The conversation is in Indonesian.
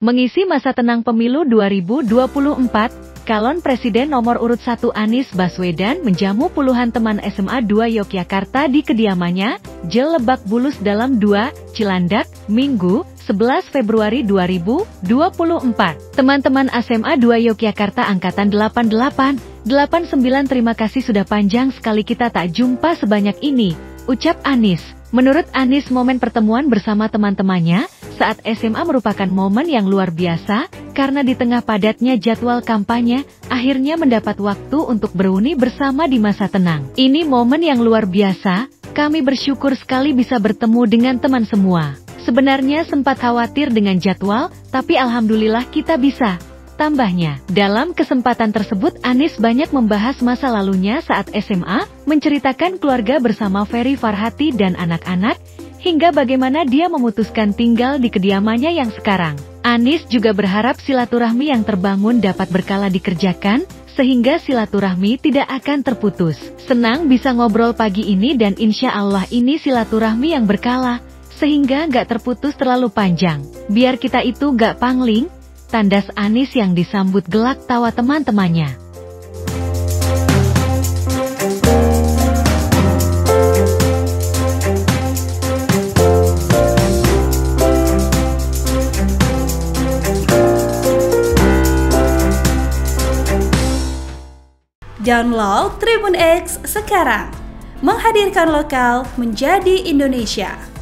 Mengisi masa tenang pemilu 2024, calon presiden nomor urut 1 Anies Baswedan menjamu puluhan teman SMA 2 Yogyakarta di kediamannya, Jl Lebak Bulus Dalam 2, Cilandak, Minggu, 11 Februari 2024. Teman-teman SMA 2 Yogyakarta Angkatan 88, 89 terima kasih sudah panjang sekali kita tak jumpa sebanyak ini, ucap Anies. Menurut Anies, momen pertemuan bersama teman-temannya saat SMA merupakan momen yang luar biasa, karena di tengah padatnya jadwal kampanye, akhirnya mendapat waktu untuk beruni bersama di masa tenang. Ini momen yang luar biasa, kami bersyukur sekali bisa bertemu dengan teman semua. Sebenarnya sempat khawatir dengan jadwal, tapi alhamdulillah kita bisa. Tambahnya, dalam kesempatan tersebut Anies banyak membahas masa lalunya saat SMA, menceritakan keluarga bersama Ferry Farhati dan anak-anak, hingga bagaimana dia memutuskan tinggal di kediamannya yang sekarang. Anies juga berharap silaturahmi yang terbangun dapat berkala dikerjakan, sehingga silaturahmi tidak akan terputus. Senang bisa ngobrol pagi ini dan insya Allah ini silaturahmi yang berkala, sehingga nggak terputus terlalu panjang. Biar kita itu nggak pangling, tandas Anies yang disambut gelak tawa teman-temannya. Download Tribun X sekarang, menghadirkan lokal menjadi Indonesia.